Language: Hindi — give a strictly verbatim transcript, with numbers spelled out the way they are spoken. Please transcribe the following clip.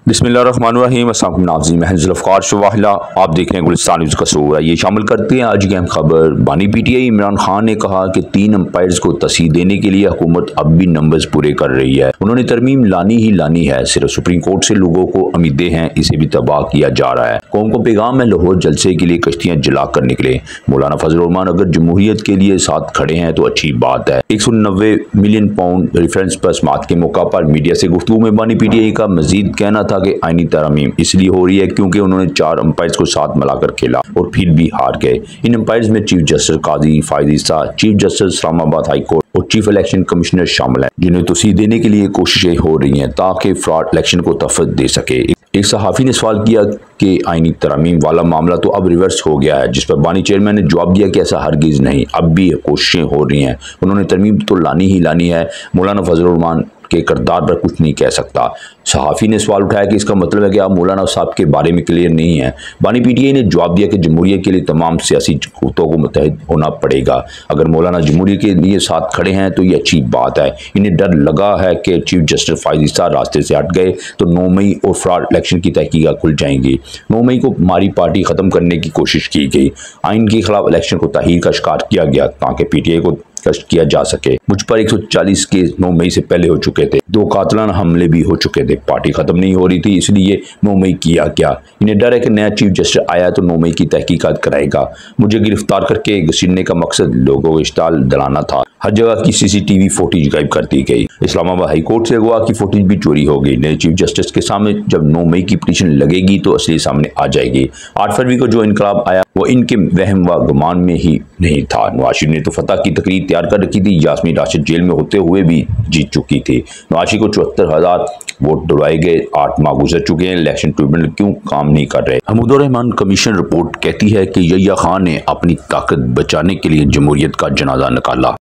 बिस्मिल्लाहिर्रहमानिर्रहीम अस्सलाम नाज़रीन, मैं ज़ुल्फ़िकार शवाहिला, आप देख रहे हैं गुलिस्तान न्यूज़ का शोर। ये शामिल करते हैं आज की अहम खबर। बानी पीटीआई इमरान खान ने कहा कि तीन अंपायर्स को तस्हीह देने के लिए हुकूमत अब भी नंबर्स पूरे कर रही है। उन्होंने तरमीम लानी ही लानी है, सिर्फ सुप्रीम कोर्ट से लोगों को उम्मीदें हैं, इसे भी तबाह किया जा रहा है। कौम को पैगाम है, लाहौर जलसे के लिए कश्तियाँ जला कर निकले। मौलाना फजल रहमान अगर जमहूरियत के लिए साथ खड़े हैं तो अच्छी बात है। एक सौ नब्बे मिलियन पाउंड रिफरेंस पर समात के मौका पर मीडिया से गुफ्तगू में बानी पीटीआई का मजीद कहना था कि आईनी तरमीम इसलिए हो रही है क्योंकि उन्होंने चार अंपायर्स को साथ मिलाकर खेला और फिर भी हार गए। इन अंपायर्स में chief justice Qazi Faez Isa, chief justice Islamabad high court और चीफ इलेक्शन कमिश्नर शामिल हैं, जिन्हें तस्हीह देने के लिए कोशिशें हो रही हैं ताकि फ्रॉड इलेक्शन को तफत दे सके। एक सहाफ़ी ने सवाल किया कि आईनी तरमीम वाला मामला तो अब रिवर्स हो गया है, जिस पर बानी चेयरमैन ने जवाब दिया कि ऐसा हरगिज़ नहीं, अब भी कोशिशें हो रही हैं। उन्होंने तरमीम तो लानी ही लानी है, मौलाना फजल रहमान के किरदार पर कुछ नहीं कह सकता। सहाफ़ी ने सवाल उठाया कि इसका मतलब है कि आप मौलाना साहब के बारे में क्लियर नहीं है। बानी पीटीआई ने जवाब दिया कि जमहूरियत के लिए तमाम सियासी कुतों को मुत्तहिद होना पड़ेगा। अगर मौलाना जमहूरियत के लिए साथ खड़े हैं तो ये अच्छी बात है। इन्हें डर लगा है कि चीफ जस्टिस फायद ईसा रास्ते से हट गए तो नौ मई और फ्रॉड इलेक्शन की तहकीकात खुल जाएंगी। नौ मई को हमारी पार्टी ख़त्म करने की कोशिश की गई। आइन के खिलाफ इलेक्शन को तहीर का शिकार किया गया ताकि पीटीआई को कष्ट किया जा सके। मुझ पर एक सौ चालीस केस नौ मई से पहले हो चुके थे, दो कातलाना हमले भी हो चुके थे, पार्टी खत्म नहीं हो रही थी, इसलिए नौ मई किया गया। इन्हें डर है कि नया चीफ जस्टिस आया तो नौ मई की तहकीकात कराएगा। मुझे गिरफ्तार करके घसीटने का मकसद लोगों को इश्ताल दिलाना था। हर जगह की सीसीटीवी फुटेज गायब कर दी गई। इस्लामाबाद हाई कोर्ट से अगवा की फुटेज भी चोरी हो गई। नए चीफ जस्टिस के सामने जब नौ मई की पिटीशन लगेगी तो असली सामने आ जाएगी। आठ फरवरी को जो इनकलाब आया वो इनके वहम व गुमान में ही नहीं था। नवाज शरीफ ने तो फतह की तकरीर तैयार कर रखी थी। यास्मीन राशिद जेल में होते हुए भी जीत चुकी थी। नवाज शरीफ को चौहत्तर हजार वोट दिलवाए गए। आठ माह गुजर चुके हैं, इलेक्शन ट्रिब्यूनल क्यों काम नहीं कर रहे? महमूदुर रहमान कमीशन रिपोर्ट कहती है कि यहिया खान ने अपनी ताकत बचाने के लिए जमहूरियत का जनाजा निकाला।